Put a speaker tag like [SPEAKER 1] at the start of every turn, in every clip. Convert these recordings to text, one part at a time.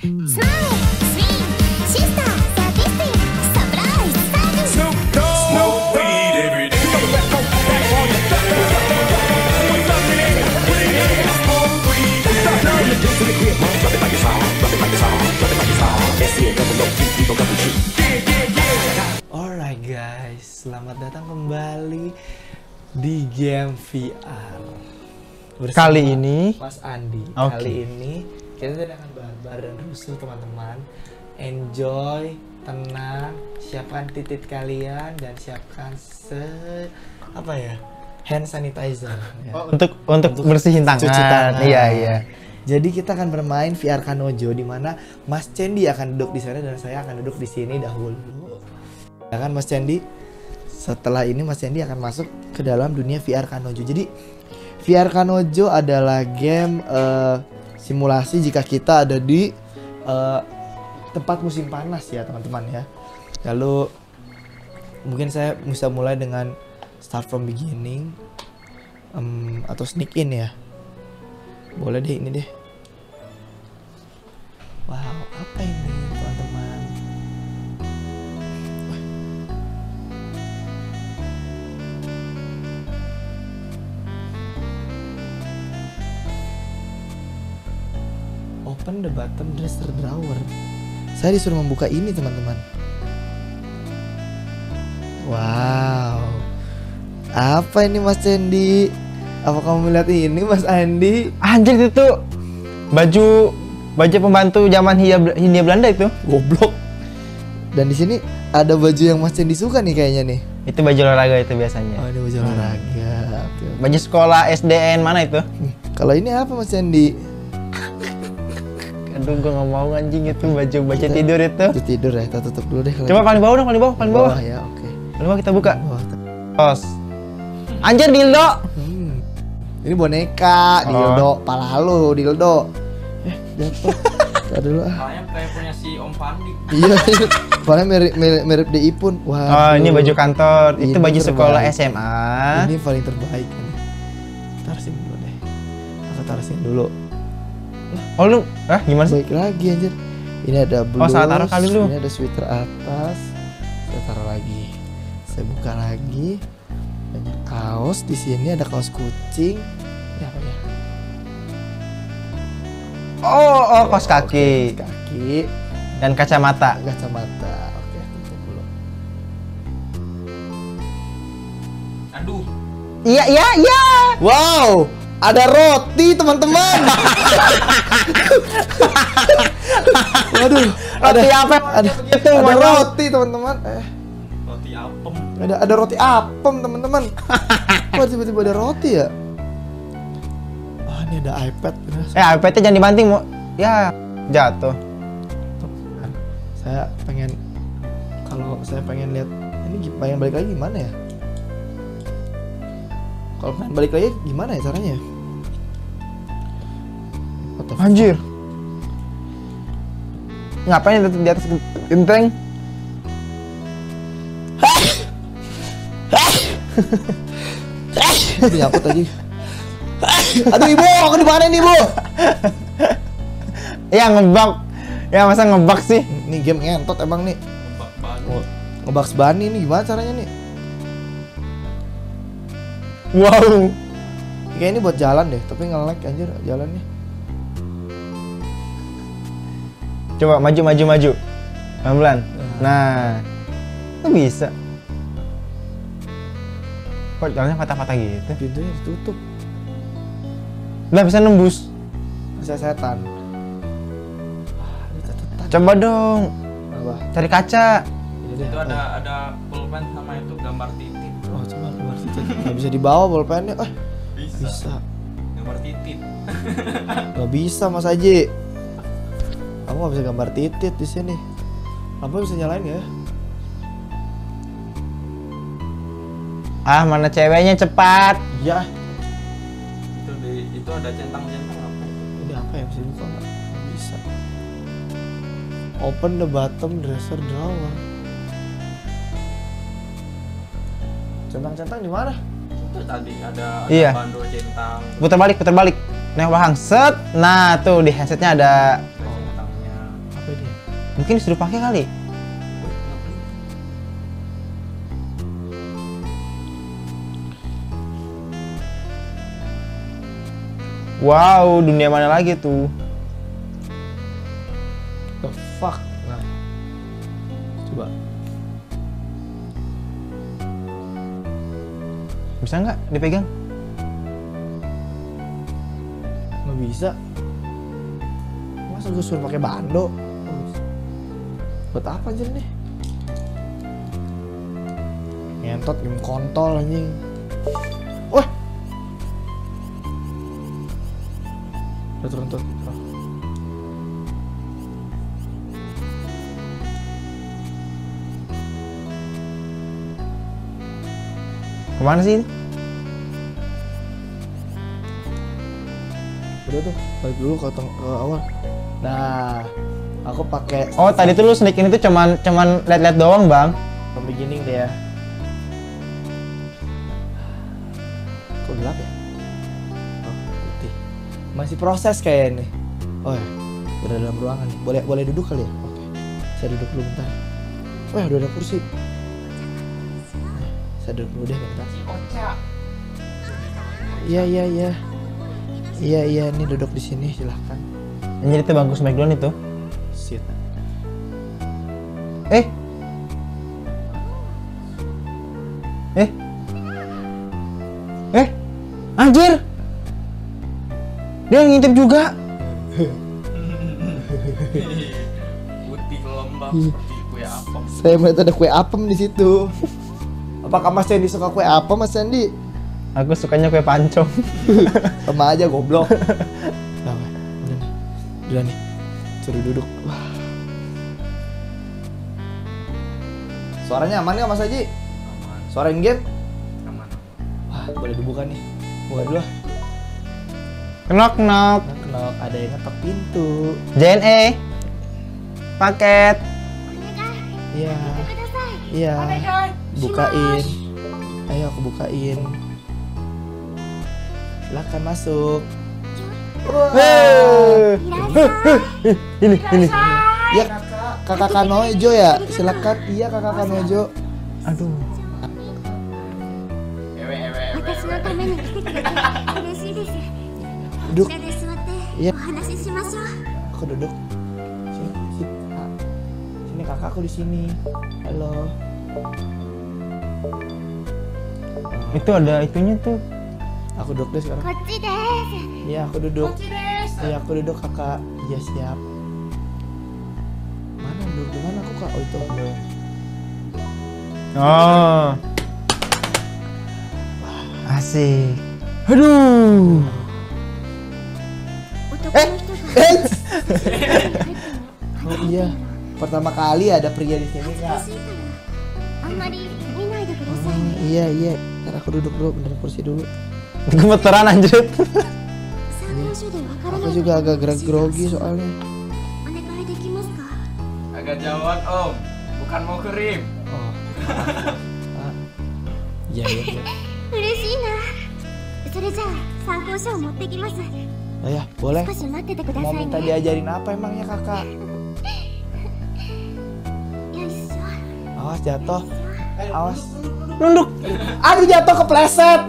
[SPEAKER 1] Alright guys, selamat datang kembali di game VR bersama
[SPEAKER 2] kali ini
[SPEAKER 1] Mas Andi.
[SPEAKER 2] Okay.
[SPEAKER 1] Kali ini kita tidak akan barbar dan rusuh teman-teman. Enjoy, tenang, siapkan titik kalian dan siapkan hand sanitizer ya.
[SPEAKER 2] untuk bersihin tangan.
[SPEAKER 1] Cuci tangan.
[SPEAKER 2] Iya.
[SPEAKER 1] Jadi kita akan bermain VR Kanojo di mana Mas Cendi akan duduk di sana dan saya akan duduk di sini dahulu. Ya kan Mas Cendi? Setelah ini Mas Cendi akan masuk ke dalam dunia VR Kanojo. Jadi VR Kanojo adalah game simulasi jika kita ada di tempat musim panas ya teman-teman ya. Lalu mungkin saya bisa mulai dengan start from beginning atau sneak in ya. Boleh deh, ini deh. Wow, apa ini teman-teman? Open the bottom dresser drawer. Saya disuruh membuka ini teman-teman. Wow, apa ini Mas Cendi? Apa kamu melihat ini Mas Andi?
[SPEAKER 2] Anjir itu baju pembantu zaman Hindia Belanda itu.
[SPEAKER 1] Goblok. Dan di sini ada baju yang Mas Cendi suka nih kayaknya nih.
[SPEAKER 2] Itu baju olahraga itu biasanya.
[SPEAKER 1] Oh, ada baju olahraga. Oke.
[SPEAKER 2] Baju sekolah SDN mana itu?
[SPEAKER 1] Kalau ini apa Mas Cendi?
[SPEAKER 2] Aduh, gua nggak mau anjing itu baju tidur itu.
[SPEAKER 1] Baju tidur ya, kita tutup dulu deh.
[SPEAKER 2] Coba paling bawah dong, paling bawah.
[SPEAKER 1] Ya, oke.
[SPEAKER 2] Paling bawah kita buka.
[SPEAKER 1] Bawah.
[SPEAKER 2] Tos. Anjir dildo.
[SPEAKER 1] Ini boneka, dildo, pala lu, dildo. Jatuh. Tadi dulu ah.
[SPEAKER 3] Palanya kayak punya si Om Pandi.
[SPEAKER 1] Iya, palanya mirip DI pun. Wah.
[SPEAKER 2] Oh, ini baju kantor.
[SPEAKER 1] Ini
[SPEAKER 2] Itu baju
[SPEAKER 1] terbaik.
[SPEAKER 2] sekolah SMA.
[SPEAKER 1] Ini paling terbaik ini. Taruh sini dulu deh. Aku taruh sini dulu.
[SPEAKER 2] Oh lu, gimana sih?
[SPEAKER 1] Baik lagi anjir. Ini ada blus.
[SPEAKER 2] Oh, salah taruh kali lu.
[SPEAKER 1] Ini ada sweater atas. Saya taruh lagi. Saya buka lagi. Banyak kaos di sini, ada kaos kucing. Ini apa ya?
[SPEAKER 2] Oh, kaos kaki.
[SPEAKER 1] Oke, kaos kaki
[SPEAKER 2] Dan kacamata.
[SPEAKER 1] kacamata. Oke, tutup dulu.
[SPEAKER 3] Aduh,
[SPEAKER 2] Iya.
[SPEAKER 1] Wow, ada roti teman-teman. Waduh,
[SPEAKER 2] Roti apa?
[SPEAKER 1] Ada
[SPEAKER 2] Begitu,
[SPEAKER 1] ada
[SPEAKER 2] Bang.
[SPEAKER 1] roti teman-teman.
[SPEAKER 3] roti apem.
[SPEAKER 1] Ada roti apem teman-teman. Kok tiba-tiba ada roti ya? Oh, ini ada iPad.
[SPEAKER 2] iPad-nya jangan dibanting, ya jatuh.
[SPEAKER 1] Kalau saya pengen lihat ini pengen balik lagi gimana ya? Kalau pengen balik lagi gimana ya caranya? What the fuck?
[SPEAKER 2] Anjir. Ngapain di atas genteng?
[SPEAKER 1] Nyangkut lagi. Aduh ibu, aku di mana nih ibu?
[SPEAKER 2] Ya ngebug. Ya masa ngebug sih?
[SPEAKER 1] Ini game ngentot emang nih.
[SPEAKER 3] Bak Bani.
[SPEAKER 1] Oh, ngebaks Bani ini gimana caranya nih?
[SPEAKER 2] Wow.
[SPEAKER 1] Kayak ini buat jalan deh, tapi nge-lag anjir jalannya.
[SPEAKER 2] Coba maju. Pelan-pelan. Nah. Itu bisa. Kok jalannya patah-patah gitu?
[SPEAKER 1] Pintunya ditutup.
[SPEAKER 2] Lah bisa nembus.
[SPEAKER 1] Saya setan. Ini catatan.
[SPEAKER 2] Coba dong.
[SPEAKER 1] Apa?
[SPEAKER 2] Cari kaca.
[SPEAKER 1] Ini deh.
[SPEAKER 3] Itu ada pulpen sama itu gambar titit.
[SPEAKER 1] Oh, coba keluar titik. Nggak bisa dibawa bolpennya. Bisa.
[SPEAKER 3] Gambar titit.
[SPEAKER 1] Nggak bisa Mas Aji. Kamu nggak bisa gambar titit di sini. Lampu bisa nyalain ya?
[SPEAKER 2] Mana ceweknya cepat.
[SPEAKER 1] Ya.
[SPEAKER 3] Itu ada centang-centang apa itu?
[SPEAKER 1] Ini apa yang bisa dibuka nggak? Nggak bisa. Open the bottom dresser drawer. Centang-centang di mana?
[SPEAKER 3] Itu tadi ada
[SPEAKER 2] Iya.
[SPEAKER 3] bandul centang.
[SPEAKER 2] Putar balik. Nengok belakang. Set. Nah, tuh di handsetnya ada.
[SPEAKER 3] Ada centangnya.
[SPEAKER 1] Apa ini?
[SPEAKER 2] Mungkin disuruh pakai kali. Wow, dunia mana lagi tuh?
[SPEAKER 1] The fuck? Nah. Coba.
[SPEAKER 2] Bisa nggak dipegang?
[SPEAKER 1] Nggak bisa. Masa gue suruh pakai bando? Buat apa aja nih? Ngentot game kontol anjing. Wah. Udah turun.
[SPEAKER 2] Kemana sih?
[SPEAKER 1] Udah tuh, balik dulu ke awal. Nah, aku pakai
[SPEAKER 2] Oh, tadi tuh lu sneak ini tuh cuman liat-liat doang, Bang.
[SPEAKER 1] from beginning deh ya. Kok gelap ya? Oh, putih. Masih proses kayaknya nih. Oh ya, udah dalam ruangan nih. Boleh duduk kali ya? Oke. Saya duduk dulu bentar. Wah, udah ada kursi. Saya duduk dulu deh bentar. Iya, ini duduk di sini silahkan.
[SPEAKER 2] Yang jadi tuh bangku Smackdown itu.
[SPEAKER 1] Sit.
[SPEAKER 2] Eh, anjir! Dia ngintip juga.
[SPEAKER 3] Putih lembab seperti kue apem.
[SPEAKER 1] Saya melihat ada kue apem di situ. Apakah Mas Sandy suka kue apem, Mas Sandy?
[SPEAKER 2] Aku sukanya kue pancong.
[SPEAKER 1] Sama aja goblok. Nah, udah nih. Suruh duduk. Wah. Suaranya aman nggak Mas Haji?
[SPEAKER 3] Aman,
[SPEAKER 1] Suara in game?
[SPEAKER 3] aman.
[SPEAKER 1] Wah, boleh dibuka nih. Buka dulu.
[SPEAKER 2] Knock knock.
[SPEAKER 1] Knock, ada yang ngetok pintu.
[SPEAKER 2] JNE. Paket.
[SPEAKER 1] Iya. Iya. Bukain. Ayo aku bukain. Silakan masuk.
[SPEAKER 2] Hei. Ini.
[SPEAKER 1] Ya kakak Kanojo ya. Silakan. Iya kakak Kanojo.
[SPEAKER 2] Aduh.
[SPEAKER 4] 私のために来てくれて嬉しいです。
[SPEAKER 1] Duduk.
[SPEAKER 4] こちらで座って
[SPEAKER 1] Iya.
[SPEAKER 4] お話ししましょう。
[SPEAKER 1] Aku duduk. Sini. Sini kakak aku di sini. Halo.
[SPEAKER 2] Itu ada itunya tuh.
[SPEAKER 1] Aku duduk deh sekarang.
[SPEAKER 4] こっちです。
[SPEAKER 1] Iya aku duduk. Iya aku duduk kakak. Iya siap. Mana duduk di mana aku kak? Oh itu.
[SPEAKER 2] Oh. Asik. Aduh.
[SPEAKER 4] 男の人が
[SPEAKER 1] Oh iya. Pertama kali ada pria di sini
[SPEAKER 4] 恥ずか
[SPEAKER 1] kak.
[SPEAKER 4] しいからあんまり見ないでくださいね。
[SPEAKER 1] Iya. Ntar aku duduk dulu. Bener kursi dulu.
[SPEAKER 2] Gemeteran anjir.
[SPEAKER 4] 参考書でわからな
[SPEAKER 1] Aku
[SPEAKER 4] い
[SPEAKER 1] juga
[SPEAKER 4] こと
[SPEAKER 1] agak grogi soalnya.
[SPEAKER 4] お願いできますか。
[SPEAKER 3] Agak jauhan om, bukan mau kirim.
[SPEAKER 1] Oh. Ah. Iya.
[SPEAKER 4] 嬉しいな。それじゃあ参考書を持ってきます。
[SPEAKER 1] Oh ya boleh.
[SPEAKER 4] 少し待っててくだ
[SPEAKER 1] Mau
[SPEAKER 4] さい
[SPEAKER 1] minta
[SPEAKER 4] ね。
[SPEAKER 1] diajarin apa emangnya kakak?
[SPEAKER 4] よいしょ。
[SPEAKER 1] Awas jatuh. Awas.
[SPEAKER 2] Nunduk.
[SPEAKER 1] Aduh jatuh kepleset.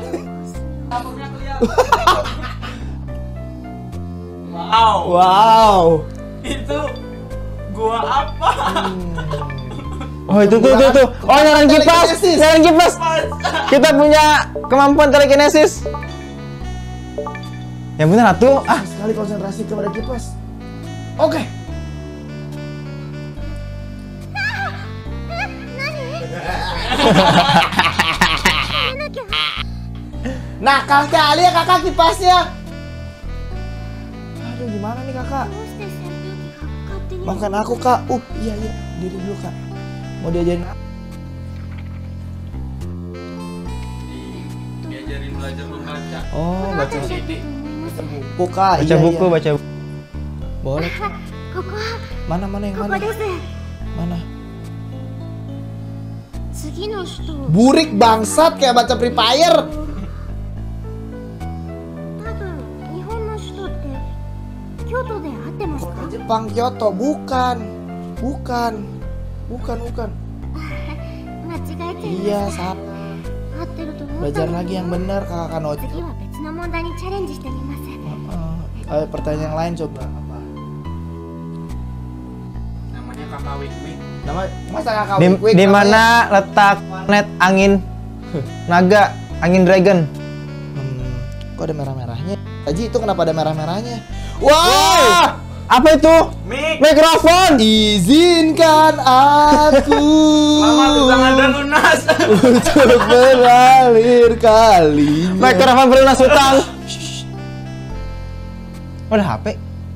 [SPEAKER 3] Wow,
[SPEAKER 1] Wow.
[SPEAKER 3] itu gua apa?
[SPEAKER 2] Oh itu tuh. Oh nyalain kipas.
[SPEAKER 1] Telekinesis.
[SPEAKER 2] Nyalain kipas. Kita punya kemampuan telekinesis. Yang bener atuh. Ah,
[SPEAKER 1] Sekali konsentrasi kepada kipas. Oke. Nakal kali ya kakak kipasnya. Aduh gimana nih kakak?
[SPEAKER 4] どうして扇風機が勝手に
[SPEAKER 1] Maafkan aku kak. Iya diri dulu kak. Mau diajarin apa?
[SPEAKER 3] Diajarin belajar membaca.
[SPEAKER 1] Oh baca
[SPEAKER 4] だと思います
[SPEAKER 1] buku kak.
[SPEAKER 2] baca
[SPEAKER 1] Iya,
[SPEAKER 2] buku,
[SPEAKER 1] iya.
[SPEAKER 2] baca buku.
[SPEAKER 1] Boleh.
[SPEAKER 4] ここ
[SPEAKER 1] Mana yang
[SPEAKER 4] こ
[SPEAKER 1] mana?
[SPEAKER 4] こです。
[SPEAKER 1] Mana?
[SPEAKER 4] 次の首都
[SPEAKER 1] Burik bangsat kayak baca Free Fire.
[SPEAKER 4] 多分日本の首都って京都で合ってますか。
[SPEAKER 1] Jepang Kyoto, bukan.
[SPEAKER 4] 間違えてる。
[SPEAKER 1] Iya, sap.
[SPEAKER 4] 合ってると思った
[SPEAKER 1] Belajar
[SPEAKER 4] の
[SPEAKER 1] lagi
[SPEAKER 4] に
[SPEAKER 1] yang benar Kakak Kanojo.
[SPEAKER 4] 次は別の問題にチャレンジしてみます。
[SPEAKER 1] Ayo pertanyaan yang lain coba apa?
[SPEAKER 3] Namanya kakak Wik Wik.
[SPEAKER 1] Nama masa Kakak
[SPEAKER 2] Di,
[SPEAKER 1] Wik-Wik
[SPEAKER 2] di
[SPEAKER 1] namanya?
[SPEAKER 2] mana letak planet angin naga, angin dragon?
[SPEAKER 1] Kok ada merah-merahnya? Haji itu kenapa ada merah-merahnya?
[SPEAKER 2] Wah,
[SPEAKER 1] Wah!
[SPEAKER 2] apa itu?
[SPEAKER 3] Mik,
[SPEAKER 2] Mikrofon.
[SPEAKER 1] Izinkan aku
[SPEAKER 3] selamat ulang Anda lunas.
[SPEAKER 1] untuk mengalir kalinya.
[SPEAKER 2] Mikrofon pelunas utang. Oh, ada HP.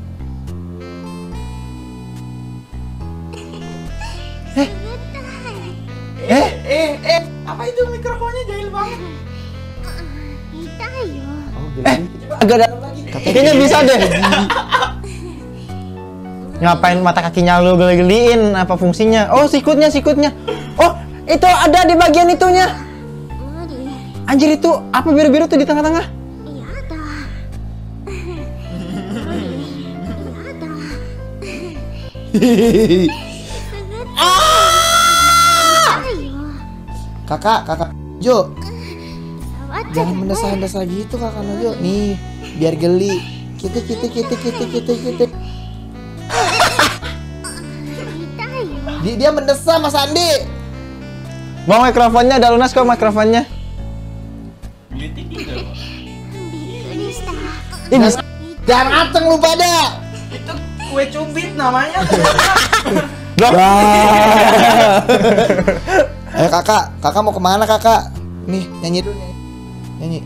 [SPEAKER 3] Apa itu mikrofonnya jahil banget?
[SPEAKER 4] 痛いよ。
[SPEAKER 1] Oh, gila.
[SPEAKER 2] Agak ada. Kayaknya bisa deh. Ngapain mata kakinya lu geli-geliin? Apa fungsinya? Oh, sikutnya. Oh, itu ada di bagian itunya.
[SPEAKER 4] 無理。
[SPEAKER 2] Anjir, itu apa biru-biru tuh di tengah-tengah?
[SPEAKER 4] やだ。無理。やだ。 痛いよ。
[SPEAKER 1] Kakak Jo,
[SPEAKER 4] 触っちゃダ
[SPEAKER 1] jangan
[SPEAKER 4] メ。
[SPEAKER 1] mendesah-desah gitu Kakak Nojo. Nih, biar geli. Kita.
[SPEAKER 4] 痛いよ。
[SPEAKER 1] Dia mendesah Mas Andi.
[SPEAKER 2] Mau mikrofonnya ada lunas kok mikrofonnya.
[SPEAKER 3] Beauty gitu.
[SPEAKER 4] びっくりした。
[SPEAKER 2] Ih, bisa.
[SPEAKER 1] Jangan ngaceng lu pada.
[SPEAKER 3] Itu kue cubit namanya.
[SPEAKER 2] Loh.
[SPEAKER 1] Ayo kakak mau kemana kakak? Nih nyanyi dulu nyanyi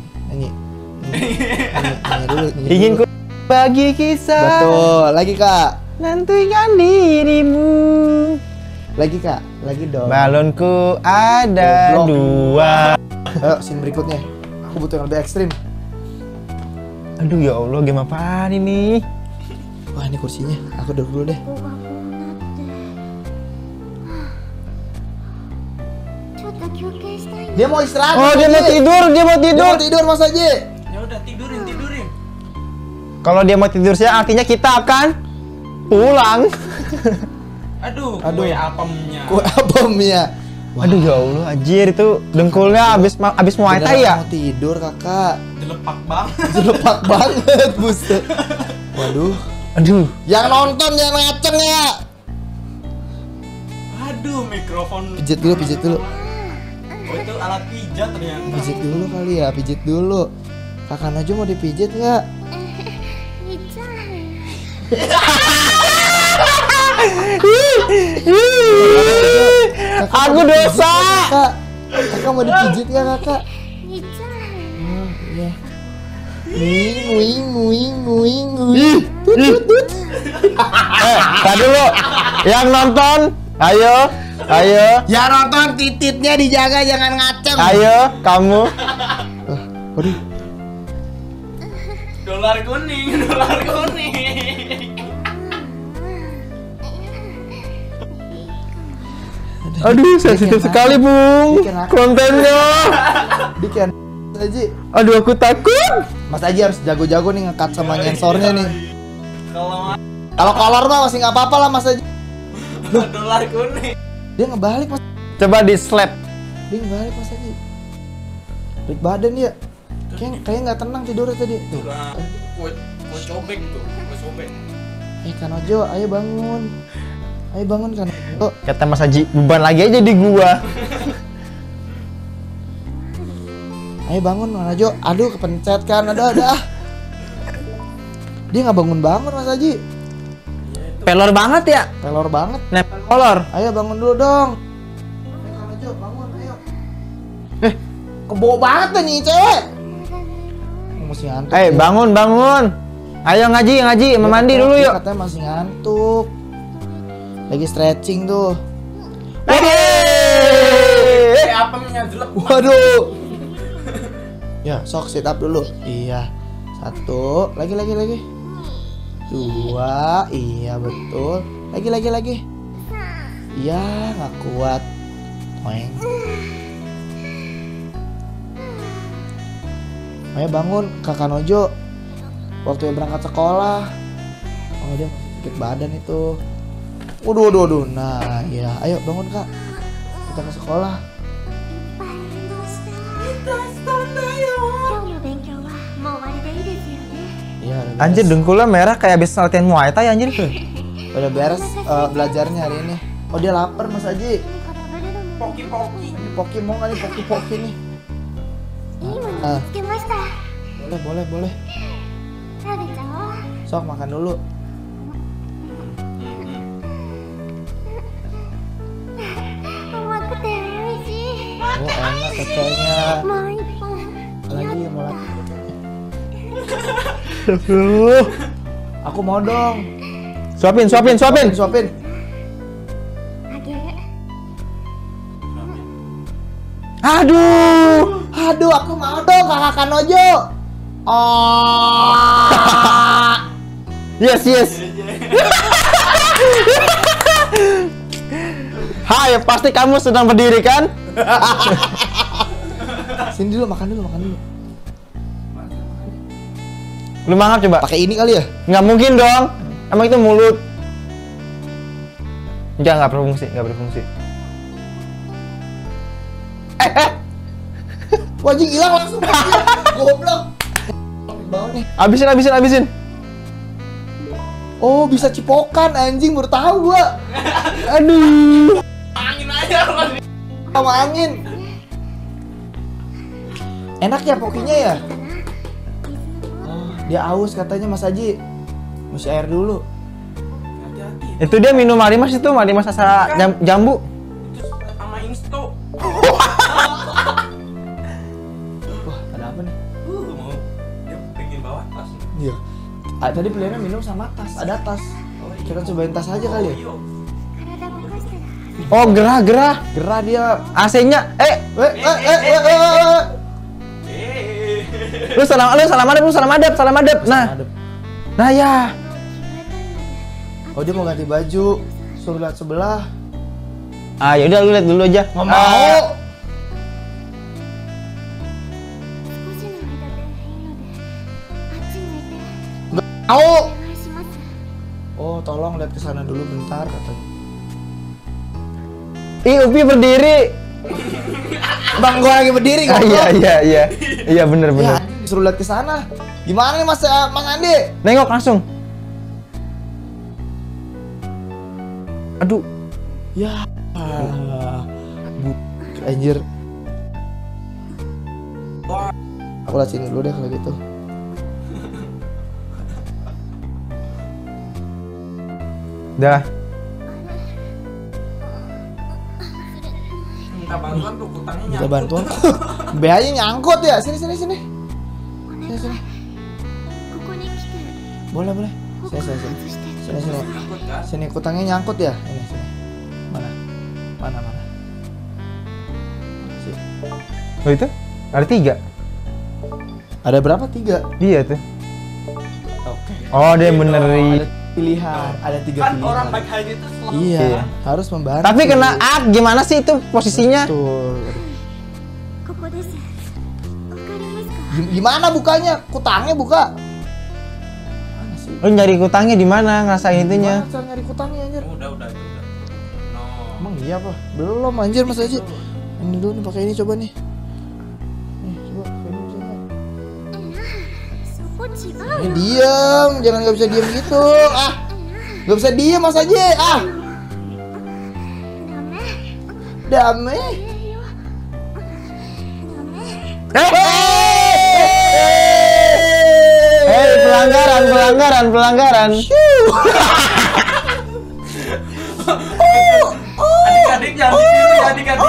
[SPEAKER 1] dulu.
[SPEAKER 2] Ingin ku bagi kisah.
[SPEAKER 1] Betul, lagi kak,
[SPEAKER 2] Nantikan dirimu.
[SPEAKER 1] lagi kak, lagi dong.
[SPEAKER 2] Balonku ada
[SPEAKER 1] Goblok.
[SPEAKER 2] 2.
[SPEAKER 1] Ayo scene berikutnya. Aku butuh yang lebih ekstrim.
[SPEAKER 2] Aduh ya Allah, game apaan ini?
[SPEAKER 1] Wah ini kursinya, aku duduk dulu deh.
[SPEAKER 4] ここがこうなって。ちょっと休憩したいな。
[SPEAKER 1] Dia mau istirahat.
[SPEAKER 2] Oh,
[SPEAKER 1] Mas
[SPEAKER 2] dia mau
[SPEAKER 1] Haji.
[SPEAKER 2] tidur.
[SPEAKER 1] Dia mau tidur Mas Haji.
[SPEAKER 3] Ya udah tidurin.
[SPEAKER 2] Kalau dia mau tidur saya artinya kita akan pulang.
[SPEAKER 3] Aduh,
[SPEAKER 1] Aduh.
[SPEAKER 3] kue apemnya.
[SPEAKER 1] Kue apemnya.
[SPEAKER 2] Aduh ya Allah, anjir itu dengkulnya abis Muay Thai ya?
[SPEAKER 1] Mau tidur kakak.
[SPEAKER 3] Jelepak banget.
[SPEAKER 1] Jelepak banget buset. Waduh.
[SPEAKER 2] Aduh.
[SPEAKER 1] Yang nonton jangan ngaceng ya.
[SPEAKER 3] Aduh, mikrofon.
[SPEAKER 1] Pijit dulu.
[SPEAKER 3] Oh, itu alat pijat ternyata.
[SPEAKER 1] Pijit dulu kali ya, pijit dulu. Kakak Nojo mau dipijit nggak?
[SPEAKER 4] 痛い。
[SPEAKER 2] Aku dosa.
[SPEAKER 1] Kakak mau dipijit nggak kakak?
[SPEAKER 4] 痛い。
[SPEAKER 1] Oh, iya. Nguing.
[SPEAKER 2] Tadi dulu. Yang nonton, ayo.
[SPEAKER 1] Ya nonton tititnya dijaga jangan ngaceng.
[SPEAKER 2] Ayo, kamu.
[SPEAKER 1] Waduh.
[SPEAKER 3] Dolar kuning.
[SPEAKER 2] Aduh, sensitif sekali, Bung.
[SPEAKER 1] Bikin apa?
[SPEAKER 2] Kontennya.
[SPEAKER 1] Bikin Haji.
[SPEAKER 2] Aduh, aku takut.
[SPEAKER 1] Mas Haji harus jago-jago nih ngekat sama nyensornya nih.
[SPEAKER 3] Kalau
[SPEAKER 1] Kalau kolor mah masih nggak apa-apa lah Mas Haji.
[SPEAKER 3] dolar kuning.
[SPEAKER 1] Dia ngebalik Mas.
[SPEAKER 2] Coba di slap.
[SPEAKER 1] Dia ngebalik Mas Haji. Balik badan dia. Kayak nggak tenang tidurnya tadi. Tuh.
[SPEAKER 3] Nah, kue cobek tuh, kue sobek.
[SPEAKER 1] Kanojo, ayo bangun. Ayo bangun Kanojo.
[SPEAKER 2] Kata Mas Haji, beban lagi aja di gua.
[SPEAKER 1] Ayo bangun Kanojo. Aduh kepencet kan. Ada. Dia nggak bangun Mas Haji.
[SPEAKER 2] Pelor banget ya.
[SPEAKER 1] Pelor banget.
[SPEAKER 2] Nempel kolor.
[SPEAKER 1] Ayo bangun dulu dong. Ayo Kanojo, bangun ayo. Kebo banget tuh nih cewek. Mesti ngantuk.
[SPEAKER 2] Eh,
[SPEAKER 1] ya.
[SPEAKER 2] bangun. Ayo ngaji,
[SPEAKER 1] Dia
[SPEAKER 2] mandi
[SPEAKER 1] katanya-
[SPEAKER 2] dulu
[SPEAKER 1] dia
[SPEAKER 2] yuk.
[SPEAKER 1] Katanya masih ngantuk. Lagi stretching tuh.
[SPEAKER 3] Kue apemnya jelek.
[SPEAKER 1] Waduh. Ya, sok sit up dulu. Iya. 1, lagi. 2, iya betul. Lagi. Iya, nggak kuat. Toeng. Ayo bangun, Kakak Nojo. Waktunya berangkat sekolah. Oh dia masih sakit badan itu. Waduh. Nah, ya, ayo bangun kak. Kita ke sekolah.
[SPEAKER 4] 今日の勉強はもう終わりでいいですよね。
[SPEAKER 1] Iya, udah beres.
[SPEAKER 2] Anjir dengkulnya merah kayak habis latihan Muay Thai anjir.
[SPEAKER 1] Udah beres belajarnya hari ini. Oh dia lapar Mas Aji.
[SPEAKER 3] ポキポキ
[SPEAKER 1] Ini Poki mau nggak nih Poki nih?
[SPEAKER 4] いいもの見つけました。
[SPEAKER 1] Boleh.
[SPEAKER 4] 食べちゃおう。
[SPEAKER 1] Sok makan dulu.
[SPEAKER 4] Mama aku teh sih.
[SPEAKER 1] Oh enak kacanya.
[SPEAKER 4] Mau一本。
[SPEAKER 1] Lagi mau lagi. Aduh. Aku mau dong.
[SPEAKER 2] Suapin.
[SPEAKER 1] Suapin.
[SPEAKER 4] あげる。
[SPEAKER 1] Aduh, aku mau dong kakak Kanojo. Oh.
[SPEAKER 2] Yes. Hai, pasti kamu sedang berdiri kan?
[SPEAKER 1] Sini dulu makan dulu.
[SPEAKER 2] Lu mangap coba.
[SPEAKER 1] Pakai ini kali ya?
[SPEAKER 2] Nggak mungkin dong. Emang itu mulut. Nggak berfungsi.
[SPEAKER 1] Wajib hilang langsung. Goblok. Bawah nih.
[SPEAKER 2] Habisin.
[SPEAKER 1] Oh, bisa cipokan anjing, baru tahu gua.
[SPEAKER 2] Aduh.
[SPEAKER 3] angin aja mas.
[SPEAKER 1] Sama angin. Enak ya pokinya ya? Oh, dia aus katanya Mas Haji. Mesti air dulu.
[SPEAKER 3] Hati-hati
[SPEAKER 2] Itu dia minum Marimas itu, Marimas rasa jambu.
[SPEAKER 3] itu sama insto.
[SPEAKER 1] Wah, ada apa nih?
[SPEAKER 3] Mau dia pengen bawa tas.
[SPEAKER 1] Iya. Tadi pilihannya minum sama tas, ada tas. Kita cobain tas aja kali ya.
[SPEAKER 4] 体動かしたら。
[SPEAKER 2] Oh, gerah.
[SPEAKER 1] Gerah dia.
[SPEAKER 2] AC-nya. Lu salam adab. Nah ya.
[SPEAKER 1] Oh, dia mau ganti baju. Suruh lihat sebelah.
[SPEAKER 2] Ah, yaudah lu lihat dulu aja.
[SPEAKER 1] Nggak mau.
[SPEAKER 4] 少しの間でいいので、あっち向いて。
[SPEAKER 1] Mau.
[SPEAKER 4] お願いします。
[SPEAKER 1] Oh, tolong lihat ke sana dulu bentar katanya.
[SPEAKER 2] Ih, Upi berdiri.
[SPEAKER 1] Bang, gua lagi berdiri
[SPEAKER 2] Ah,
[SPEAKER 1] goblok.
[SPEAKER 2] iya. Iya bener.
[SPEAKER 1] Ya, disuruh lihat ke sana. Gimana nih Mas Andi?
[SPEAKER 2] Nengok langsung. Aduh.
[SPEAKER 1] Ya. Anjir. Aku lihat sini dulu deh kalau gitu.
[SPEAKER 2] Dah.
[SPEAKER 3] Minta bantuan tuh kutangnya
[SPEAKER 1] Minta
[SPEAKER 3] nyangkut.
[SPEAKER 1] bantuan. BH-nya nyangkut ya. Sini.
[SPEAKER 4] お願い。
[SPEAKER 1] Sini.
[SPEAKER 4] ここに来て。
[SPEAKER 1] Boleh.
[SPEAKER 4] ここ
[SPEAKER 1] Sini.
[SPEAKER 4] 外して。
[SPEAKER 1] Sini.
[SPEAKER 3] Nyangkut kan?
[SPEAKER 1] Sini kutangnya nyangkut ya. Ini sini. Mana? Sini.
[SPEAKER 2] Oh itu? Ada 3.
[SPEAKER 1] Ada berapa? 3.
[SPEAKER 2] Iya tuh.
[SPEAKER 1] Oke.
[SPEAKER 2] Oh, dia benerin.
[SPEAKER 1] Pilihan. Ada 3
[SPEAKER 3] Kan
[SPEAKER 1] pilihan.
[SPEAKER 3] orang baik hati itu selalu
[SPEAKER 1] Iya,
[SPEAKER 2] Iya.
[SPEAKER 1] harus membantu.
[SPEAKER 2] Tapi kena gimana sih itu posisinya?
[SPEAKER 1] Betul.
[SPEAKER 4] ここです。わかりますか。
[SPEAKER 1] Gimana bukanya? Kutangnya buka. Mana sih?
[SPEAKER 2] Lu nyari kutangnya di mana? Ngerasain itunya.
[SPEAKER 1] Gimana cara nyari kutangnya anjir?
[SPEAKER 3] Udah itu udah. No.
[SPEAKER 1] Emang iya apa? Belum anjir Mas Haji. Ini dulu nih, pakai ini coba nih. Nih, coba pakai ini bisa nggak?
[SPEAKER 4] そこ違う
[SPEAKER 1] Ini
[SPEAKER 4] よ。
[SPEAKER 1] diam, jangan nggak bisa diam gitu. Ah, nggak bisa diam Mas Haji. Ah,
[SPEAKER 4] ダメ。
[SPEAKER 1] damai.
[SPEAKER 4] いいよ。ダメ。
[SPEAKER 2] Hei, pelanggaran.
[SPEAKER 3] Adik-adik jangan ditiru ya adik-adik.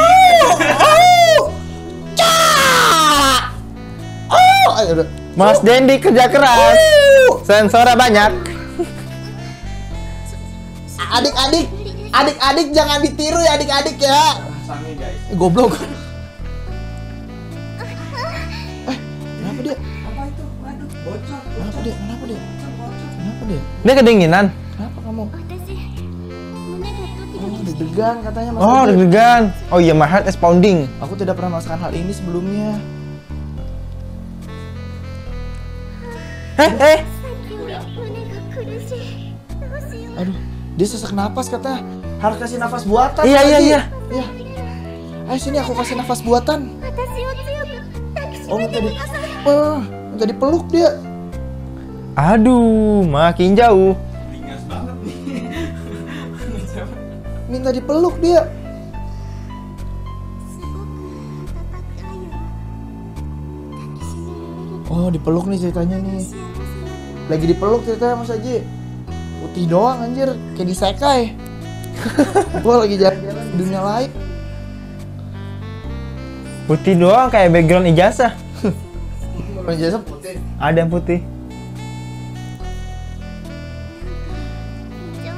[SPEAKER 1] Ayo udah.
[SPEAKER 2] Mas Dendi kerja keras. Sensornya banyak.
[SPEAKER 1] Adik-adik jangan ditiru ya adik-adik ya.
[SPEAKER 3] Sangi guys.
[SPEAKER 1] Goblok. Kenapa dia?
[SPEAKER 3] Apa itu? Waduh, bocor.
[SPEAKER 1] Kenapa dia?
[SPEAKER 2] Dia kedinginan.
[SPEAKER 1] Kenapa kamu?
[SPEAKER 4] 私、胸がドキ
[SPEAKER 1] Oh,
[SPEAKER 4] ドキして。
[SPEAKER 1] deg-degan katanya Mas
[SPEAKER 2] Oh,
[SPEAKER 1] Haji.
[SPEAKER 2] deg-degan. Oh iya, my heart is pounding.
[SPEAKER 1] Aku tidak pernah merasakan hal ini sebelumnya.
[SPEAKER 4] さっきより胸が苦しい。どうしよう。
[SPEAKER 1] Aduh, dia sesak napas katanya. Harus kasih nafas buatan.
[SPEAKER 2] Iya, iya,
[SPEAKER 1] Haji.
[SPEAKER 2] iya.
[SPEAKER 1] Iya. Ayo sini aku kasih nafas buatan.
[SPEAKER 4] 私を強く抱きし
[SPEAKER 1] Oh
[SPEAKER 4] めて
[SPEAKER 1] minta
[SPEAKER 4] く
[SPEAKER 1] di,
[SPEAKER 4] ださい。
[SPEAKER 1] minta dipeluk dia.
[SPEAKER 2] Aduh, makin jauh.
[SPEAKER 3] Ringas banget nih.
[SPEAKER 1] Minta dipeluk dia.
[SPEAKER 4] すごく温かいよ。抱きしめられる
[SPEAKER 1] Oh dipeluk nih ceritanya
[SPEAKER 4] と
[SPEAKER 1] nih.
[SPEAKER 4] 幸せなの。
[SPEAKER 1] Lagi dipeluk ceritanya Mas Haji. Putih doang anjir, kayak disekai. Gua lagi jalan-jalan di dunia lain.
[SPEAKER 2] Putih doang kayak background ijazah.
[SPEAKER 1] Orang jasa putih.
[SPEAKER 2] Ada yang putih.
[SPEAKER 4] 上手だ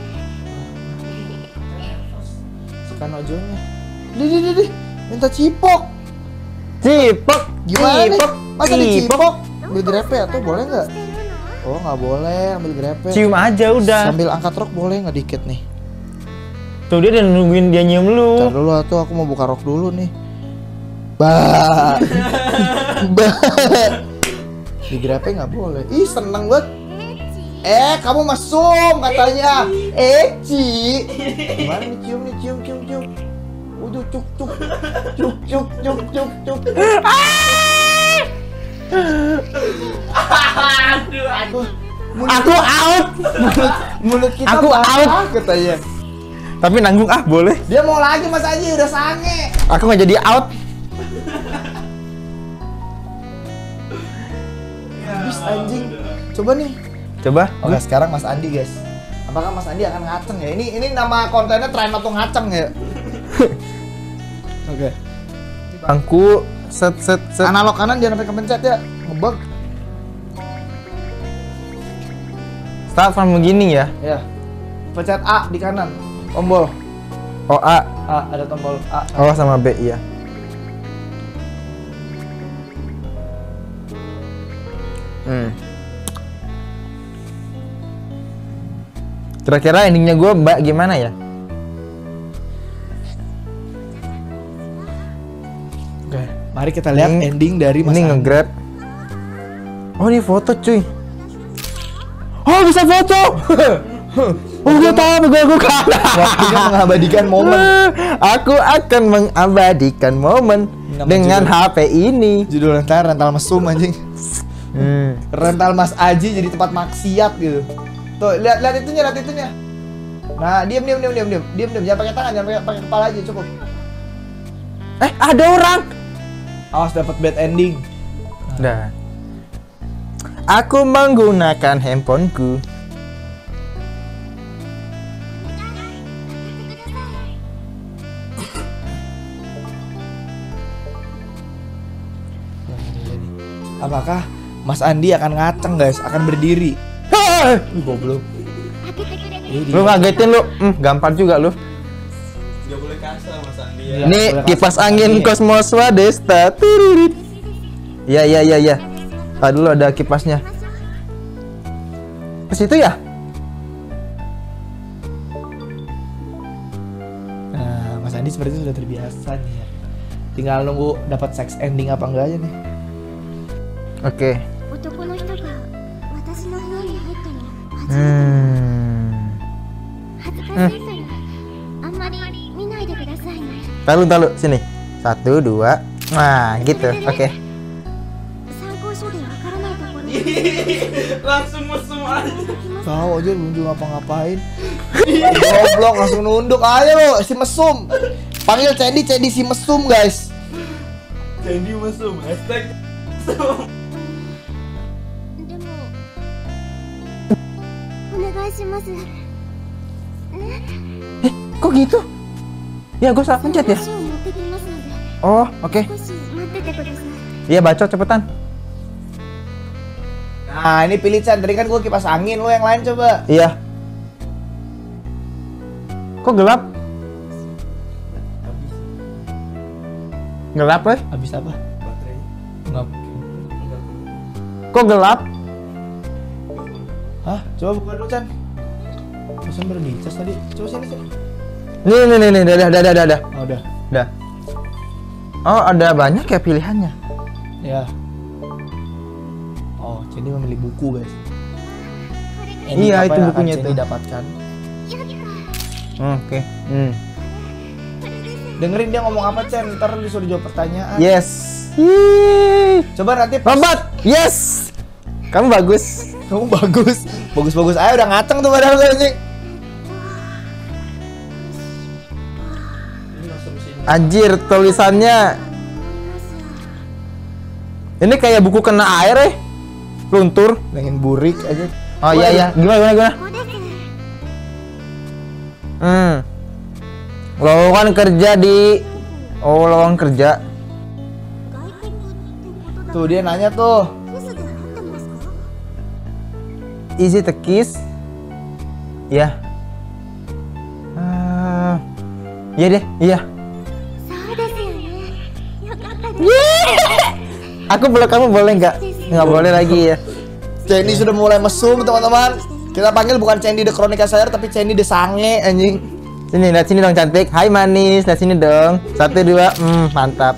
[SPEAKER 4] ね。
[SPEAKER 1] Suka nojonya. Di, minta cipok.
[SPEAKER 2] Cipok.
[SPEAKER 1] Gimana nih?
[SPEAKER 2] Cipok.
[SPEAKER 1] Masa dicipok? Ambil
[SPEAKER 4] どこ
[SPEAKER 1] grepe
[SPEAKER 4] そ
[SPEAKER 1] tuh
[SPEAKER 4] んな
[SPEAKER 1] boleh
[SPEAKER 4] こと
[SPEAKER 1] nggak?
[SPEAKER 4] してるの？
[SPEAKER 1] Oh nggak boleh ambil grepe.
[SPEAKER 2] Cium aja udah.
[SPEAKER 1] Sambil angkat rok boleh nggak dikit nih?
[SPEAKER 2] Tuh dia udah nungguin dia nyium lu.
[SPEAKER 1] Ntar dulu tuh aku mau buka rok dulu nih. Bah. Bah. Di grepe nggak boleh. Ih seneng banget. Kamu mesum katanya. Ci. Gimana nih cium nih cium. Udah cuk. Aduh.
[SPEAKER 2] Aku out.
[SPEAKER 1] Mulut kita
[SPEAKER 2] Aku
[SPEAKER 1] basah
[SPEAKER 2] out.
[SPEAKER 1] katanya.
[SPEAKER 2] Tapi nanggung boleh.
[SPEAKER 1] Dia mau lagi Mas Haji udah sange.
[SPEAKER 2] Aku nggak jadi out.
[SPEAKER 1] Habis anjing. Coba nih.
[SPEAKER 2] Coba.
[SPEAKER 1] Oke, sekarang Mas Andi, guys. Apakah Mas Andi akan ngaceng ya? Ini nama kontennya try not to ngaceng ya. Oke.
[SPEAKER 2] Bangku set.
[SPEAKER 1] Analog kanan jangan sampai kepencet ya. Ngebug.
[SPEAKER 2] Start from begini ya.
[SPEAKER 1] Ya. Pencet A di kanan. Tombol
[SPEAKER 2] Oh A.
[SPEAKER 1] ada tombol A.
[SPEAKER 2] Oh sama B iya. Kira-kira endingnya gue Mbak gimana ya?
[SPEAKER 1] Oke. Mari kita lihat
[SPEAKER 2] Ini-
[SPEAKER 1] ending dari Mas
[SPEAKER 2] Ini
[SPEAKER 1] Andi.
[SPEAKER 2] nge-grab. Oh ini foto cuy. Oh bisa foto. Oh gue tahu gue kalah.
[SPEAKER 1] Waktunya mengabadikan momen.
[SPEAKER 2] Aku akan mengabadikan momen
[SPEAKER 1] Nama
[SPEAKER 2] dengan
[SPEAKER 1] judul.
[SPEAKER 2] HP ini.
[SPEAKER 1] Judul rental mesum anjing. Rental Mas Aji jadi tempat maksiat gitu. Tuh, lihat itunya. Nah, diam. Jangan pakai tangan, jangan pakai kepala aja, cukup.
[SPEAKER 2] Ada orang.
[SPEAKER 1] Awas dapat bad ending.
[SPEAKER 2] Dah. Aku menggunakan handphoneku.
[SPEAKER 1] Apakah Mas Andi akan ngaceng, guys? Akan berdiri. Goblok.
[SPEAKER 4] 開けてくれる？
[SPEAKER 2] Lu ngagetin lu. Gampang juga lu.
[SPEAKER 3] Gak boleh kasar Mas Andi
[SPEAKER 1] Iya.
[SPEAKER 3] ya.
[SPEAKER 2] Ini
[SPEAKER 1] boleh
[SPEAKER 2] kipas
[SPEAKER 1] kasar
[SPEAKER 2] angin
[SPEAKER 1] lagi.
[SPEAKER 2] Cosmos Wadesta. Tiririt. Iya. Dulu ada kipasnya. Ke situ ya?
[SPEAKER 1] Nah, Mas Andi seperti itu sudah terbiasa nih ya. Tinggal nunggu dapat sex ending apa enggak aja nih.
[SPEAKER 2] Oke.
[SPEAKER 4] 男の人が私の部屋に入ったの初めて。 恥ずかしいからあんまり見ないでくださいね。
[SPEAKER 2] Tahu sini. 1, 2. Nah, gitu. Oke.
[SPEAKER 4] 参考書でわからないところ
[SPEAKER 3] Langsung mesum aja.
[SPEAKER 4] きます。
[SPEAKER 1] Tahu aja belum ngapa-ngapain. Goblok langsung nunduk. Ayo lo, si mesum. Panggil Cedi si mesum, guys.
[SPEAKER 3] Jadi mesum. Hashtag
[SPEAKER 4] でもお願いします。
[SPEAKER 2] Kok gitu? Ya, gue salah pencet ya.
[SPEAKER 4] 話を持ってきますので
[SPEAKER 2] Oh, oke.
[SPEAKER 4] 少し待っててください。
[SPEAKER 2] Iya, bacot cepetan.
[SPEAKER 1] Nah, ini pilih Chan. Tadi kan gue kipas angin, lo yang lain coba.
[SPEAKER 2] Iya. Kok gelap? Gelap, eh?
[SPEAKER 1] Habis apa?
[SPEAKER 3] baterai.
[SPEAKER 1] Enggak.
[SPEAKER 2] Kok gelap?
[SPEAKER 1] Hah? Coba buka dulu, Chan. Pesan baru dicas tadi. Coba sini.
[SPEAKER 2] Nih, udah.
[SPEAKER 1] Oh, udah.
[SPEAKER 2] Udah. Oh, ada banyak ya pilihannya.
[SPEAKER 1] Ya. Oh, jadi memilih buku, guys. Ending
[SPEAKER 2] Iya,
[SPEAKER 1] apa
[SPEAKER 2] itu
[SPEAKER 1] yang akan
[SPEAKER 2] bukunya
[SPEAKER 1] Sandy
[SPEAKER 2] itu.
[SPEAKER 1] dapatkan.
[SPEAKER 2] Oke.
[SPEAKER 1] Dengerin dia ngomong apa, Chen. Ntar disuruh jawab pertanyaan.
[SPEAKER 2] Yes. Yeay.
[SPEAKER 1] Coba nanti pas
[SPEAKER 2] Lompat. Yes. Kamu bagus.
[SPEAKER 1] kamu bagus. Bagus-bagus aja udah ngaceng tuh padahal anjing.
[SPEAKER 2] Anjir, tulisannya ini kayak buku kena air luntur.
[SPEAKER 1] Pengen burik aja.
[SPEAKER 2] Oh iya iya, gimana? Lowongan kerja di lowongan kerja.
[SPEAKER 1] Tuh dia nanya tuh.
[SPEAKER 2] Is it a kiss? Ya. Iya deh, iya. Aku peluk kamu boleh nggak? Nggak boleh lagi ya.
[SPEAKER 1] Sandy sudah mulai mesum teman-teman. Kita panggil bukan Sandy the Chronica Slayer tapi Sandy the Sange anjing.
[SPEAKER 2] Sini, lihat sini dong cantik. Hai manis, lihat sini dong. 1, 2, mantap.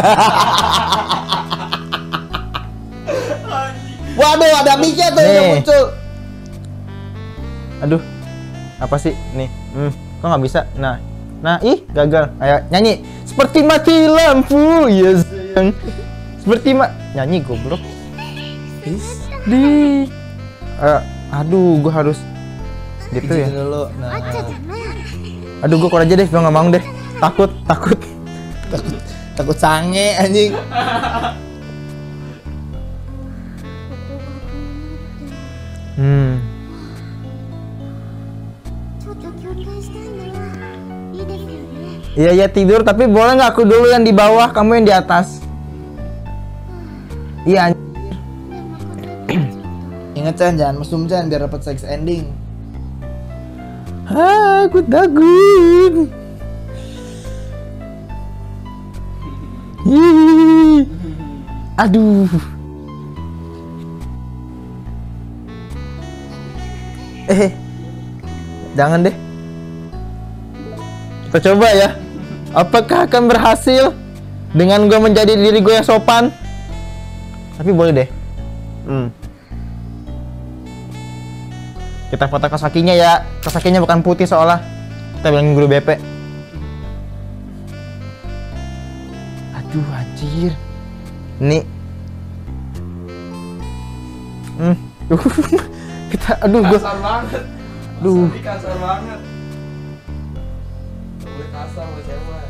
[SPEAKER 1] Waduh, ada mic-nya tuh yang
[SPEAKER 2] Nih.
[SPEAKER 1] muncul.
[SPEAKER 2] Aduh, apa sih? Nih, kok nggak bisa? Nah, ih gagal. Ayo nyanyi. Seperti mati lampu, yes. Seperti nyanyi goblok. Di. Aduh, gua harus gitu ya.
[SPEAKER 1] Gitu dulu. Nah,
[SPEAKER 2] Aduh, gua keluar aja deh, gua nggak mau deh. Takut.
[SPEAKER 1] takut sange anjing.
[SPEAKER 2] Iya tidur, tapi boleh nggak aku dulu yang di bawah, kamu yang di atas? Iya.
[SPEAKER 1] Ingat Chan, jangan mesum Chan biar dapat sex ending.
[SPEAKER 2] Aku takut. Ih. Aduh. Jangan deh. Kita coba ya. Apakah akan berhasil dengan gue menjadi diri gue yang sopan? Tapi boleh deh. Kita foto kaos kakinya ya. Kaos kakinya bukan putih soalnya. Kita bilangin guru BP. Aduh anjir. Nih. Kita aduh gue.
[SPEAKER 3] Kasar banget.
[SPEAKER 2] Duh.
[SPEAKER 3] Mas Andi kasar banget. Gak boleh kasar sama cewek.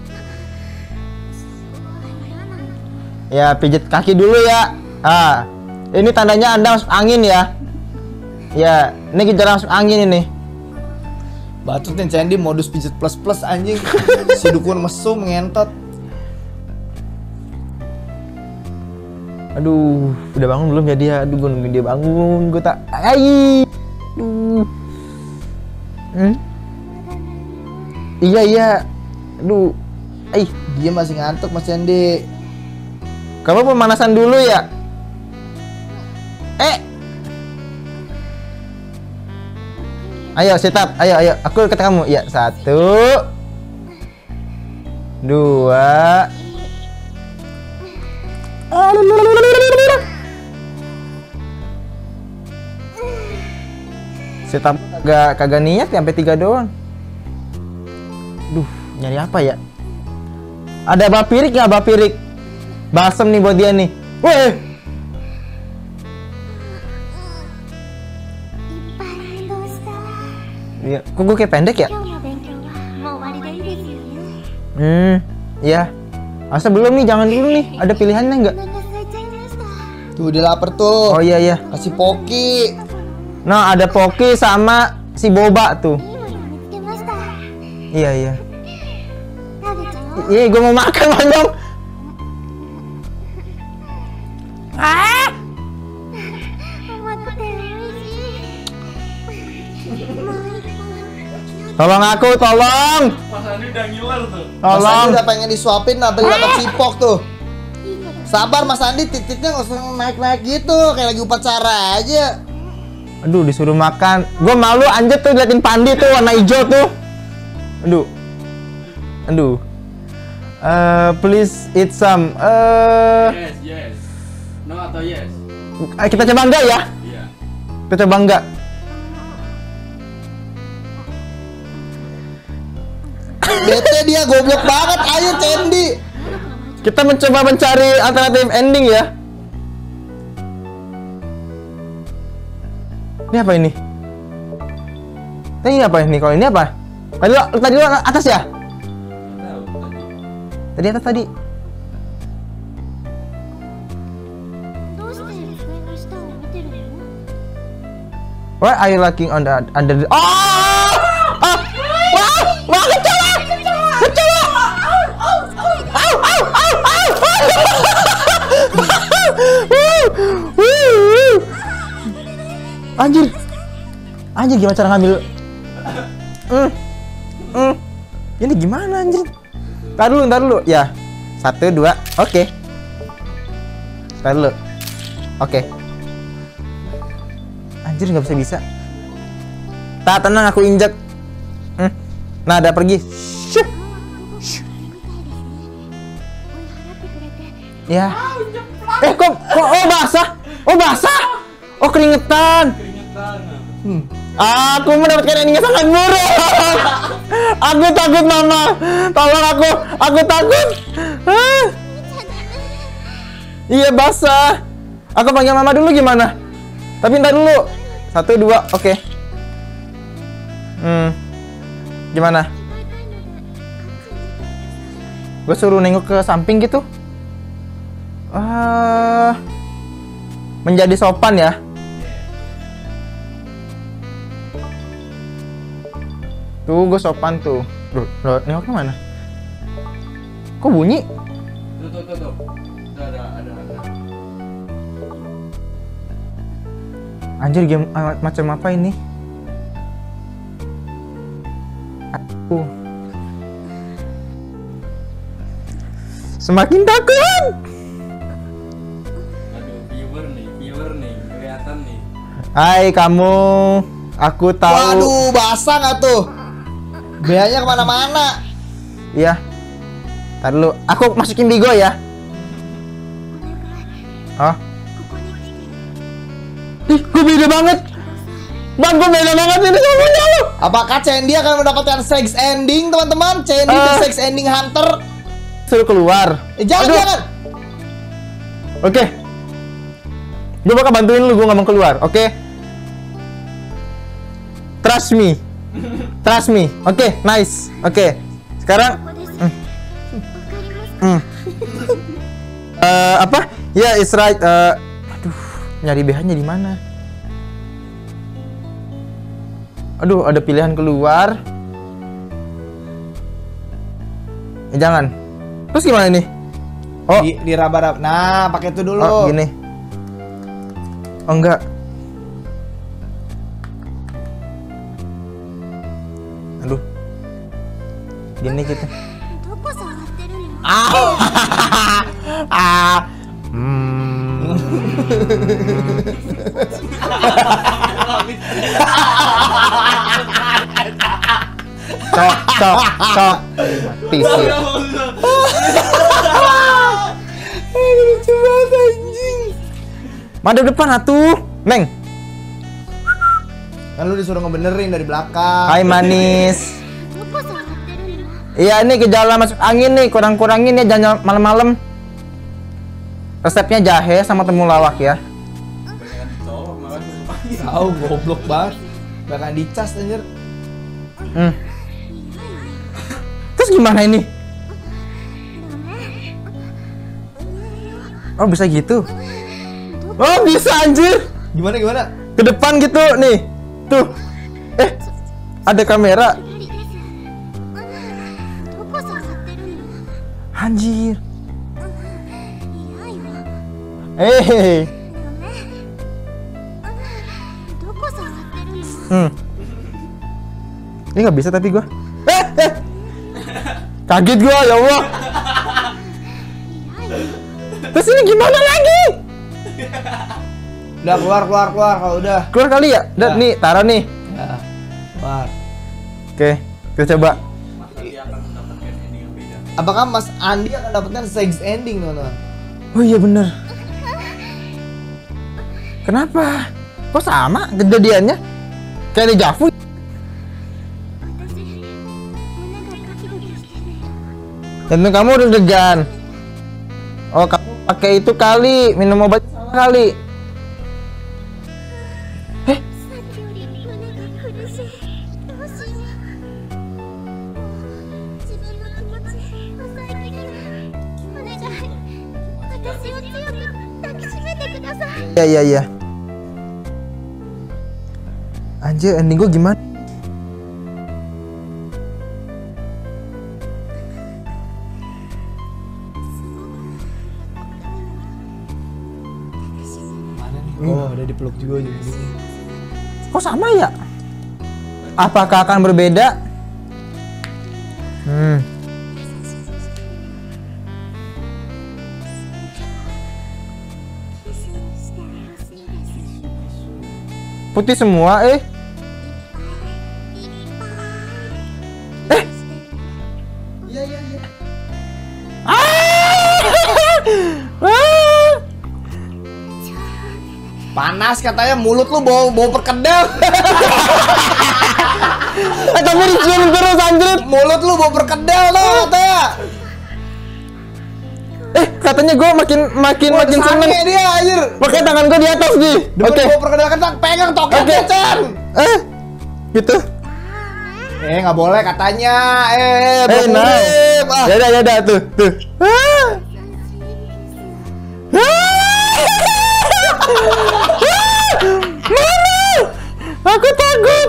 [SPEAKER 2] Ya pijit kaki dulu ya. Ini tandanya Anda masuk angin ya. Ya, ini kita masuk angin ini.
[SPEAKER 1] Bacot nih Sandy modus pijit plus anjing. Si dukun mesum ngentot.
[SPEAKER 2] Aduh, udah bangun belum ya dia? Aduh, gue nungguin dia bangun. Gue tak. Iya. Aduh.
[SPEAKER 1] Dia masih ngantuk Mas Sandy.
[SPEAKER 2] Kamu pemanasan dulu ya? Ayo sit up. Ayo. Aku kata kamu. Ya, 1 2. Sit up kagak niat sampai 3 doang. Duh, nyari apa ya? Ada bapirik nggak bapirik? Balsem nih buat dia nih. Weh. Iya, kok gue kayak pendek ya? Ya. Asa belum nih, jangan dulu nih. Ada pilihannya nggak?
[SPEAKER 1] Tuh dia lapar tuh.
[SPEAKER 2] Oh iya.
[SPEAKER 1] Kasih Poki.
[SPEAKER 2] Nah, ada Poki sama si Boba tuh. Iya. Iya, gue mau makan dong. Tolong aku, tolong.
[SPEAKER 3] Mas Andi udah ngiler tuh.
[SPEAKER 1] Mas
[SPEAKER 2] Tolong.
[SPEAKER 1] Andi udah pengen disuapin nah, tadi dapat cipok tuh. Sabar Mas Andi, titiknya nggak usah naik-naik gitu, kayak lagi upacara aja.
[SPEAKER 2] Aduh, disuruh makan. Gue malu anjir tuh liatin Pandi tuh warna hijau tuh. Aduh. Please eat some.
[SPEAKER 3] Yes. No atau yes?
[SPEAKER 2] Kita coba enggak ya?
[SPEAKER 3] Iya.
[SPEAKER 2] Kita coba enggak.
[SPEAKER 1] goblok banget. Ayo Candy.
[SPEAKER 2] Kita mencoba mencari alternatif ending ya. Ini apa ini? Ini apa ini? Kalau ini apa? Tadi lu atas ya? Tadi atas tadi.
[SPEAKER 4] どうして上の下を見てるの？
[SPEAKER 2] Why are you looking on the under the... Oh! Ah! Wah! Wah, kecoa! Kecoa! Au! Au! Au! Anjir. Anjir, gimana cara ngambil? Ini gimana anjir? Ntar dulu. Ya. 1, 2. Oke. Ntar dulu. Oke. Anjir, nggak bisa. Tak, tenang, aku injek. Nah, ada pergi. Syuh. Ya. Kok basah? Oh, basah. Oh, keringetan. Aku mendapatkan ending yang sangat buruk. Aku takut, Mama. Tolong aku takut. Iya, basah. Aku panggil Mama dulu gimana? Tapi ntar dulu. 1, 2, oke. Gimana? Gue suruh nengok ke samping gitu. Menjadi sopan ya. Tuh, gue sopan tuh. Loh, nengoknya mana? Kok bunyi?
[SPEAKER 3] Tuh. Ada.
[SPEAKER 2] Anjir, game macam apa ini? Aku semakin takut.
[SPEAKER 3] Aduh, viewer nih, kelihatan nih.
[SPEAKER 2] Hai kamu, aku tahu.
[SPEAKER 1] Waduh, basah nggak tuh? Beanya kemana-mana.
[SPEAKER 2] Iya. Ntar dulu, aku masukin Bigo ya. Oh. Ih, gue beda banget. Bang, gue beda banget ini semuanya lu.
[SPEAKER 1] Apakah Candy akan mendapatkan sex ending, teman-teman? Candy the sex ending hunter.
[SPEAKER 2] Suruh keluar.
[SPEAKER 1] Jangan.
[SPEAKER 2] Oke. Gue bakal bantuin lu, gue gak mau keluar, oke? Trust me. Oke, nice. Oke. Sekarang apa? Ya, it's right. Aduh, nyari BH-nya di mana? Aduh, ada pilihan keluar. Jangan. Terus gimana nih? Oh,
[SPEAKER 1] Di raba-raba. Nah, pakai itu dulu.
[SPEAKER 2] oh, gini. Oh, enggak. Aduh. Gini gitu.
[SPEAKER 4] どこ触ってるの？
[SPEAKER 2] Cok. Tisir.
[SPEAKER 1] Lucu banget anjing.
[SPEAKER 2] Madep depan atuh, Neng.
[SPEAKER 1] Kan lu disuruh ngebenerin dari belakang.
[SPEAKER 2] Hai manis.
[SPEAKER 4] どこ触ってるの？
[SPEAKER 2] Iya, ini gejala masuk angin nih, kurang-kurangin ya jangan malam-malam. Resepnya jahe sama temulawak ya.
[SPEAKER 3] Banyak dicolok makanya.
[SPEAKER 1] Tahu goblok banget. Bahkan dicas anjir.
[SPEAKER 2] Terus gimana ini? Oh, bisa gitu. Oh, bisa anjir.
[SPEAKER 1] Gimana?
[SPEAKER 2] Ke depan gitu nih. Tuh. Ada kamera.
[SPEAKER 4] どこ触ってるの？
[SPEAKER 2] Anjir.
[SPEAKER 4] いやいわ。
[SPEAKER 2] Eh.
[SPEAKER 4] どこ触ってるの？
[SPEAKER 2] Ini nggak bisa tapi gua. Kaget gua, ya Allah. Terus ini gimana lagi?
[SPEAKER 1] Udah keluar kalau udah.
[SPEAKER 2] Keluar kali ya? Dan
[SPEAKER 1] Ya.
[SPEAKER 2] nih, taruh nih.
[SPEAKER 1] Ya. Keluar.
[SPEAKER 2] Oke, kita coba.
[SPEAKER 3] Mas Andi akan mendapatkan ending yang beda.
[SPEAKER 1] Apakah Mas Andi akan dapatkan sex ending, teman-teman?
[SPEAKER 2] Oh iya bener. Kenapa? Kok sama kejadiannya? Kayak dejavu.
[SPEAKER 4] 私、胸がドキドキしてる。
[SPEAKER 2] Jantung kamu udah degan. Oh, kamu pakai itu kali, minum obat salah kali.
[SPEAKER 4] さっきより胸が苦しい。どうしよう。自分の気持ち抑えきれない。お願い、私を強く抱きしめてください。
[SPEAKER 2] Iya. Anjir, ending gue gimana?
[SPEAKER 1] Mana nih? Oh, udah dipeluk juga ujung-ujungnya.
[SPEAKER 2] Kok sama ya? Apakah akan berbeda? Putih semua, Iya.
[SPEAKER 1] Panas katanya, mulut lu bau perkedel.
[SPEAKER 2] Tapi dicium terus anjir.
[SPEAKER 1] Mulut lu bau perkedel tuh katanya.
[SPEAKER 2] Katanya gue makin seneng.
[SPEAKER 1] Sange dia anjir.
[SPEAKER 2] Pakai tangan gue di atas nih.
[SPEAKER 1] Oke. Bau perkedel kan pegang toketnya, Cen.
[SPEAKER 2] Gitu.
[SPEAKER 1] Nggak boleh katanya.
[SPEAKER 2] Nah. Ya tuh. Mana? Aku takut.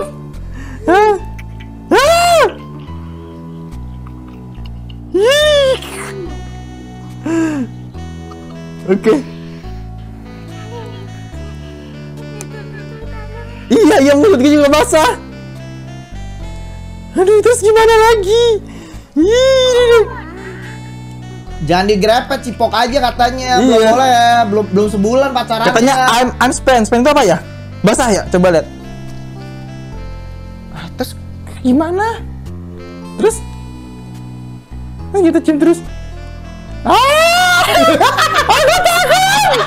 [SPEAKER 2] Oke. Iya, mulut gue juga basah. Aduh, terus gimana lagi?
[SPEAKER 1] Jangan digrepet, cipok aja katanya. Belum
[SPEAKER 2] Iya.
[SPEAKER 1] boleh, belum sebulan pacarannya.
[SPEAKER 2] Katanya I'm Span itu apa ya? Basah ya? Coba lihat. Terus gimana? Terus? Gitu cium terus. Aku takut!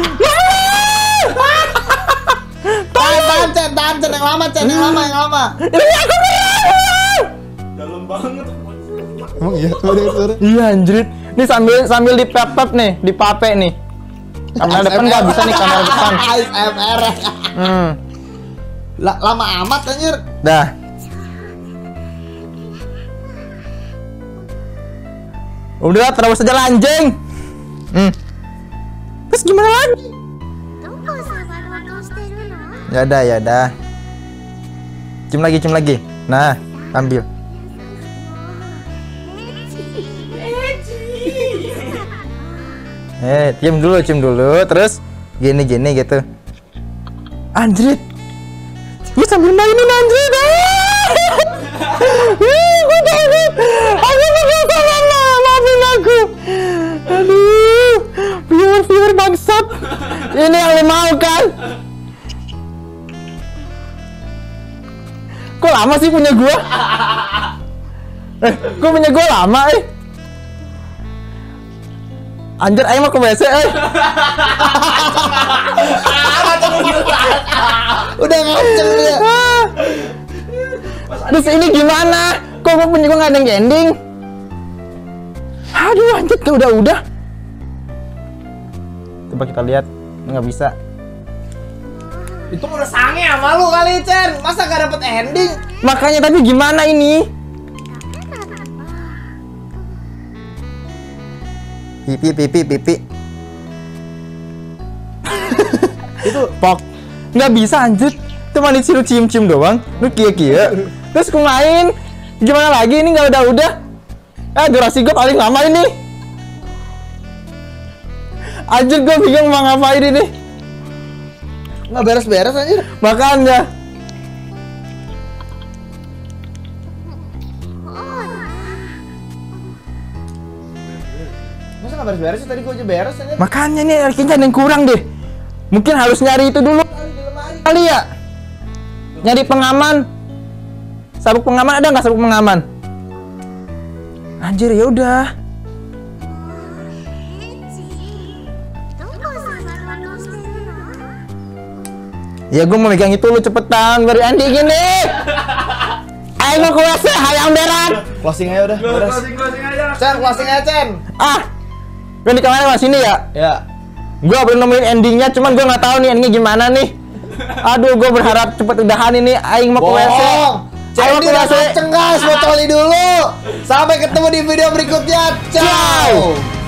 [SPEAKER 1] Tahan, Cen, yang lama, Cen, yang lama.
[SPEAKER 2] Ini aku beneran!
[SPEAKER 3] Dalam banget.
[SPEAKER 1] Emang iya, suara.
[SPEAKER 2] Iya anjir. Ini sambil dipepet nih, dipape nih. Kamera depan nggak bisa nih, kamera depan.
[SPEAKER 1] ASMR. Lama amat anjir.
[SPEAKER 2] Dah. Udah, terus aja lanjing. Terus gimana lagi?
[SPEAKER 4] どこを触ろうとしてるの？
[SPEAKER 2] Ya udah. Cium lagi. Nah, ambil. Cium dulu. Terus gini gitu. Anjrit. Gue sambil mainin anjrit. Gue takut. Aku penasaran lah. Maafin aku. Aduh. Viewer bangsat. Ini yang lo mau kan? Kok lama sih punya gua? Kok punya gua lama Anjir, ayo mau ke WC
[SPEAKER 1] Udah ngaceng dia.
[SPEAKER 2] Terus ini gimana? Kok gua punya gua nggak ada yang ending? Aduh anjir, udah. Coba kita lihat, nggak bisa.
[SPEAKER 1] Itu udah sange sama lu kali, Cen. Masa gak dapet ending?
[SPEAKER 2] Makanya tapi gimana ini? Pipi. Itu pok. Nggak bisa anjir. Cuma disuruh cium-cium doang. Lu kia. Terus ku main. Gimana lagi ini nggak udah. Durasi gue paling lama ini. Anjir gue bingung mau ngapain ini.
[SPEAKER 1] Nggak beres-beres anjir.
[SPEAKER 2] Makanya.
[SPEAKER 1] Masa nggak beres-beres sih? Tadi gua aja beres anjir.
[SPEAKER 2] Makanya nih kayaknya ada yang kurang deh. Mungkin harus nyari itu dulu kali ya. Nyari pengaman. Sabuk pengaman ada nggak sabuk pengaman? Anjir ya udah. Ya gue mau megang itu lu cepetan beri Andi gini. Ayo mau ke WC hayang berat.
[SPEAKER 1] Closing aja udah.
[SPEAKER 3] Closing aja.
[SPEAKER 1] Cen, closing aja Cen.
[SPEAKER 2] Ah, kan di kamera mas ini ya.
[SPEAKER 1] Ya.
[SPEAKER 2] Gua belum nemuin endingnya, cuman gua nggak tahu nih endingnya gimana nih. Aduh, gua berharap cepet udahan ini. Aing mau ke WC.
[SPEAKER 1] Bohong.
[SPEAKER 2] Aing mau
[SPEAKER 1] Cendi
[SPEAKER 2] ke
[SPEAKER 1] udah
[SPEAKER 2] WC.
[SPEAKER 1] kenceng guys, mau coli dulu. Sampai ketemu di video berikutnya. Ciao.